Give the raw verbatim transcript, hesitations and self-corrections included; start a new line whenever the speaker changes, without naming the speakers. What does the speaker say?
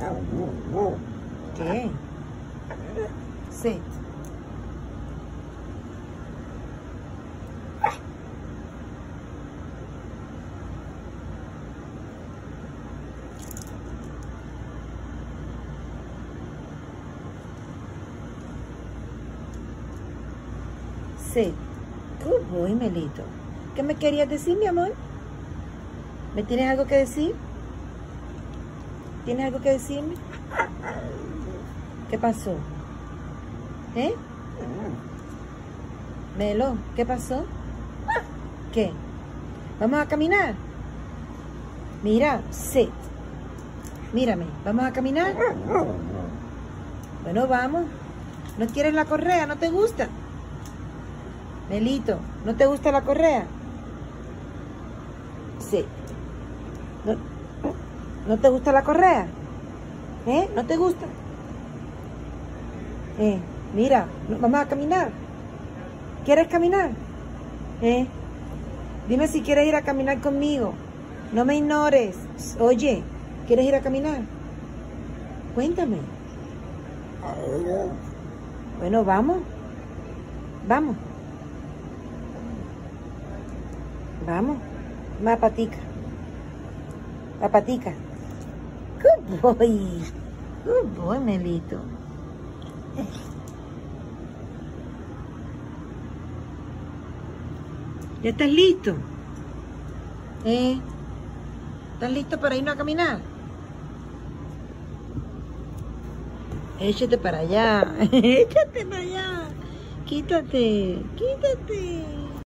¿Qué? Sit. Sit. Good boy, Melito. ¿Qué me querías decir, mi amor? ¿Me tienes algo que decir? ¿Tienes algo que decirme? ¿Qué pasó? ¿Eh? Melo, ¿qué pasó? ¿Qué? ¿Vamos a caminar? Mira, sit. Mírame, ¿vamos a caminar? Bueno, vamos. ¿No quieres la correa? ¿No te gusta? Melito, ¿no te gusta la correa? Sí. ¿No, ¿no te gusta la correa? ¿Eh? ¿No te gusta? Eh, mira, vamos a caminar. ¿Quieres caminar? ¿Eh? Dime si quieres ir a caminar conmigo. No me ignores. Oye, ¿quieres ir a caminar? Cuéntame. Bueno, vamos. Vamos. Vamos. Más patica. La patica. Good boy. Good boy, Melito. ¿Ya estás listo? ¿Eh? ¿Estás listo para irnos a caminar? Échate para allá. Échate para allá. Quítate. Quítate.